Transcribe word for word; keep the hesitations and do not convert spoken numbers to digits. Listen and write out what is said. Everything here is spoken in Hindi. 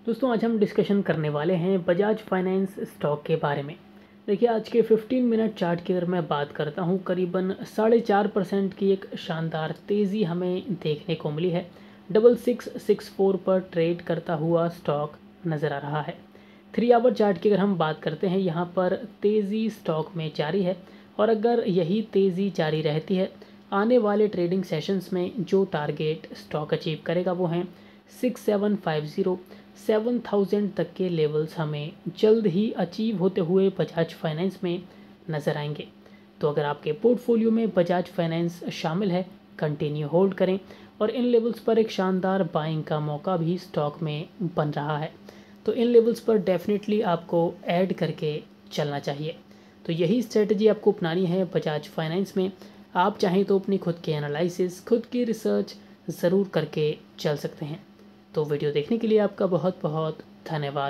दोस्तों आज हम डिस्कशन करने वाले हैं बजाज फाइनेंस स्टॉक के बारे में। देखिए आज के पंद्रह मिनट चार्ट की अगर मैं बात करता हूं, करीबन साढ़े चार परसेंट की एक शानदार तेज़ी हमें देखने को मिली है। डबल सिक्स सिक्स फोर पर ट्रेड करता हुआ स्टॉक नज़र आ रहा है। थ्री आवर चार्ट की अगर हम बात करते हैं, यहाँ पर तेज़ी स्टॉक में जारी है और अगर यही तेज़ी जारी रहती है, आने वाले ट्रेडिंग सेशंस में जो टारगेट स्टॉक अचीव करेगा वो हैं six seven five zero seven thousand तक के लेवल्स हमें जल्द ही अचीव होते हुए बजाज फाइनेंस में नज़र आएंगे। तो अगर आपके पोर्टफोलियो में बजाज फाइनेंस शामिल है, कंटिन्यू होल्ड करें और इन लेवल्स पर एक शानदार बाइंग का मौका भी स्टॉक में बन रहा है, तो इन लेवल्स पर डेफिनेटली आपको ऐड करके चलना चाहिए। तो यही स्ट्रेटजी आपको अपनानी है बजाज फाइनेंस में। आप चाहें तो अपनी खुद की एनालिसिस, खुद की रिसर्च ज़रूर करके चल सकते हैं। तो वीडियो देखने के लिए आपका बहुत बहुत धन्यवाद।